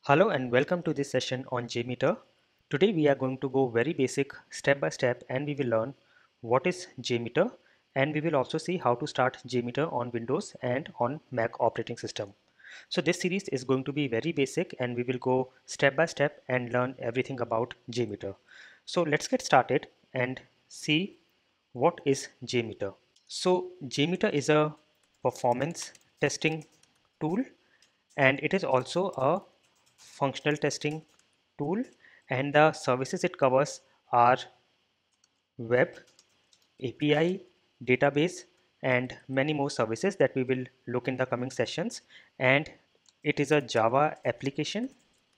Hello and welcome to this session on JMeter. Today we are going to go very basic step by step and we will learn what is JMeter and we will also see how to start JMeter on Windows and on Mac operating system. So this series is going to be very basic and we will go step by step and learn everything about JMeter. So let's get started and see what is JMeter. So JMeter is a performance testing tool and it is also a functional testing tool, and the services it covers are web, API, database and many more services that we will look in the coming sessions. And it is a Java application,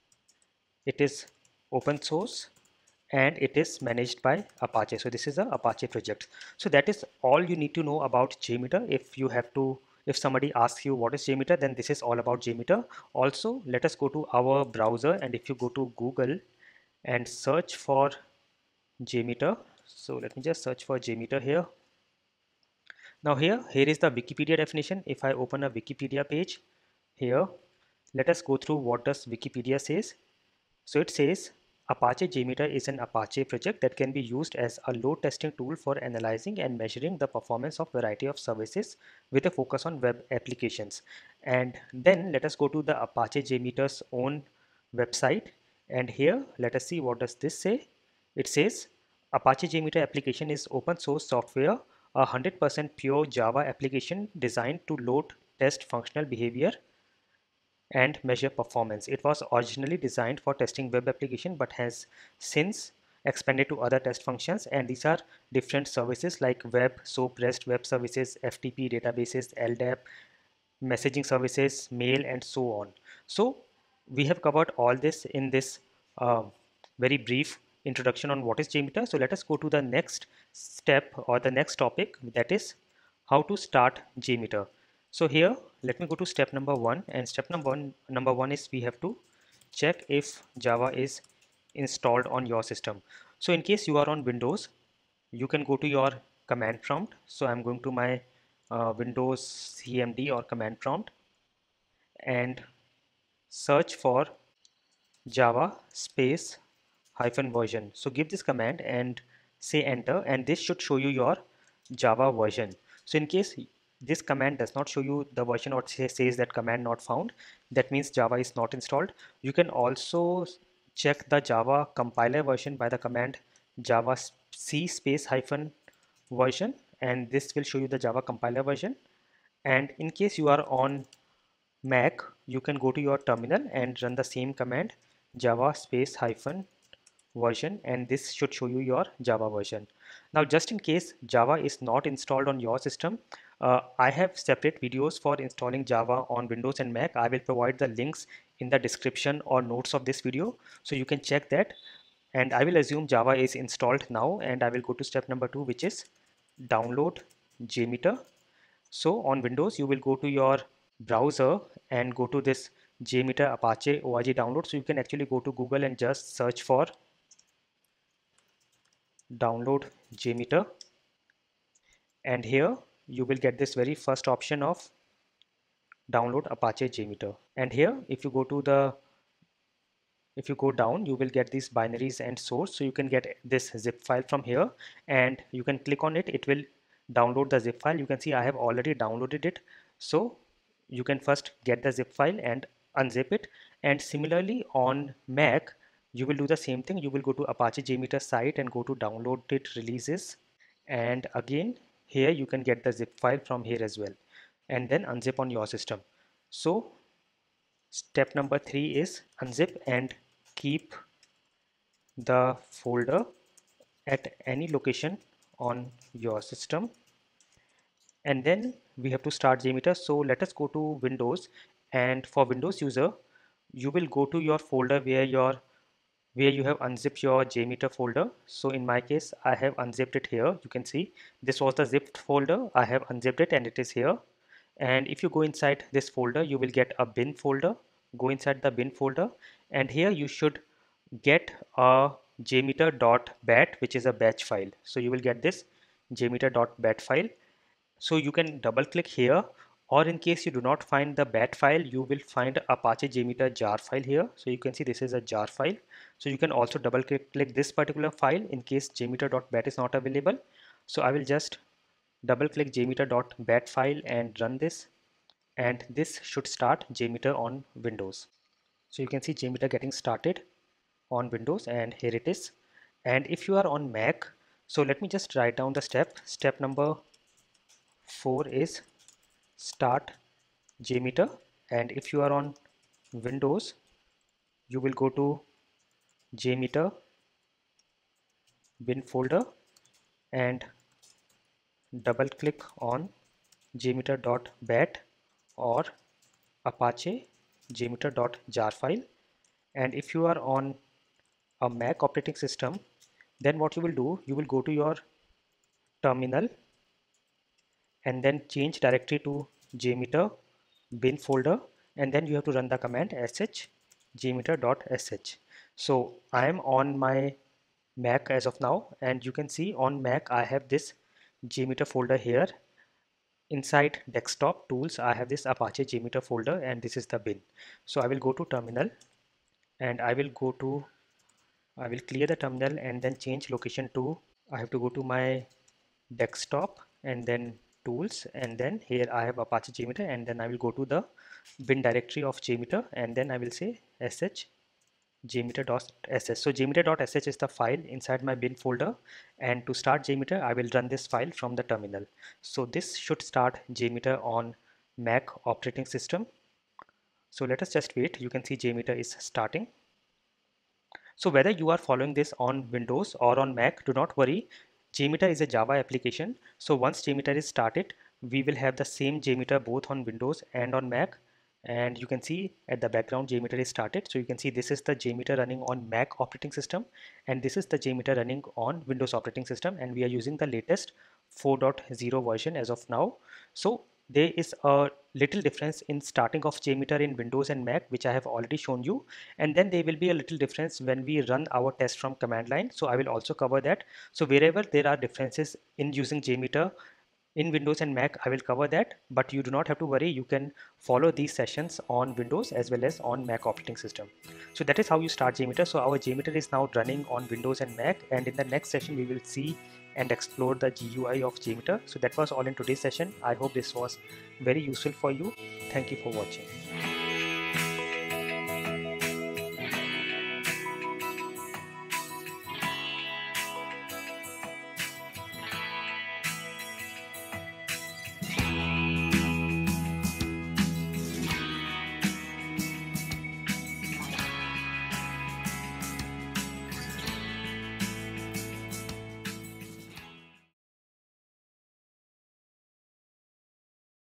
it is open source and it is managed by Apache. So this is a Apache project. So that is all you need to know about JMeter. If somebody asks you what is JMeter, then this is all about JMeter. Also, let us go to our browser, and if you go to Google and search for JMeter, so let me just search for JMeter here. Now here is the Wikipedia definition. If I open a Wikipedia page here, let us go through what does Wikipedia says. So it says Apache JMeter is an Apache project that can be used as a load testing tool for analyzing and measuring the performance of variety of services with a focus on web applications. And then let us go to the Apache JMeter's own website, and here let us see what does this say. It says Apache JMeter application is open source software, a 100% pure Java application designed to load test functional behavior and measure performance. It was originally designed for testing web application but has since expanded to other test functions, and these are different services like web, SOAP, REST web services, FTP databases, LDAP, messaging services, mail and so on. So we have covered all this in this uh, very brief introduction on what is JMeter. So let us go to the next step or the next topic, that is how to start JMeter. So here let me go to step number one, and step number one is we have to check if Java is installed on your system. So in case you are on Windows, you can go to your command prompt. So I'm going to my Windows CMD or command prompt and search for Java space hyphen version. So give this command and say enter, and this should show you your Java version. So in case this command does not show you the version or says that command not found, that means Java is not installed. You can also check the Java compiler version by the command Java C space hyphen version, and this will show you the Java compiler version. And in case you are on Mac, you can go to your terminal and run the same command Java space hyphen version, and this should show you your Java version. Now just in case Java is not installed on your system, I have separate videos for installing Java on Windows and Mac. I will provide the links in the description or notes of this video, so you can check that. And I will assume Java is installed now, and I will go to step number 2, which is download JMeter. So on Windows, you will go to your browser and go to this JMeter Apache org download. So you can actually go to Google and just search for download JMeter, and here you will get this very first option of download Apache JMeter. And here if you go down, you will get these binaries and source. So you can get this zip file from here and you can click on it. It will download the zip file. You can see I have already downloaded it. So you can first get the zip file and unzip it. And similarly on Mac, you will do the same thing. You will go to Apache JMeter site and go to download it releases. And again, here you can get the zip file from here as well, and then unzip on your system. So step number 3 is unzip and keep the folder at any location on your system, and then we have to start JMeter. So let us go to Windows, and for Windows user, you will go to your folder where you have unzipped your JMeter folder. So in my case, I have unzipped it here. You can see this was the zipped folder. I have unzipped it and it is here. And if you go inside this folder, you will get a bin folder. Go inside the bin folder, and here you should get a jmeter.bat, which is a batch file. So you will get this jmeter.bat file. So you can double click here Or in case you do not find the bat file, you will find Apache Jmeter.jar file here. So you can see this is a jar file. So you can also double click this particular file in case jmeter.bat is not available. So I will just double click jmeter.bat file and run this, and this should start jmeter on Windows. So you can see jmeter getting started on Windows, and here it is. And if you are on Mac, so let me just write down the step number 4 is start jmeter. And if you are on Windows, you will go to jmeter bin folder and double click on jmeter.bat or Apache jmeter.jar file. And if you are on a Mac operating system, then what you will do, you will go to your terminal and then change directory to jmeter bin folder, and then you have to run the command sh jmeter.sh. So I am on my Mac as of now, and you can see on Mac I have this jmeter folder here. Inside desktop tools I have this Apache jmeter folder, and this is the bin. So I will go to terminal and I will clear the terminal and then change location to, I have to go to my desktop and then tools, and then here I have Apache JMeter, and then I will go to the bin directory of JMeter, and then I will say sh jmeter.sh. So jmeter.sh is the file inside my bin folder, and to start jmeter I will run this file from the terminal. So this should start jmeter on Mac operating system. So let us just wait. You can see jmeter is starting. So whether you are following this on Windows or on Mac, do not worry. JMeter is a Java application. So once JMeter is started, we will have the same JMeter both on Windows and on Mac. And you can see at the background JMeter is started. So you can see this is the JMeter running on Mac operating system, and this is the JMeter running on Windows operating system, and we are using the latest 4.0 version as of now. So there is a little difference in starting of JMeter in Windows and Mac, which I have already shown you, and then there will be a little difference when we run our test from command line. So I will also cover that. So wherever there are differences in using JMeter in Windows and Mac, I will cover that, but you do not have to worry. You can follow these sessions on Windows as well as on Mac operating system. So that is how you start JMeter. So our JMeter is now running on Windows and Mac, and in the next session we will see and explore the GUI of JMeter. So that was all in today's session. I hope this was very useful for you. Thank you for watching.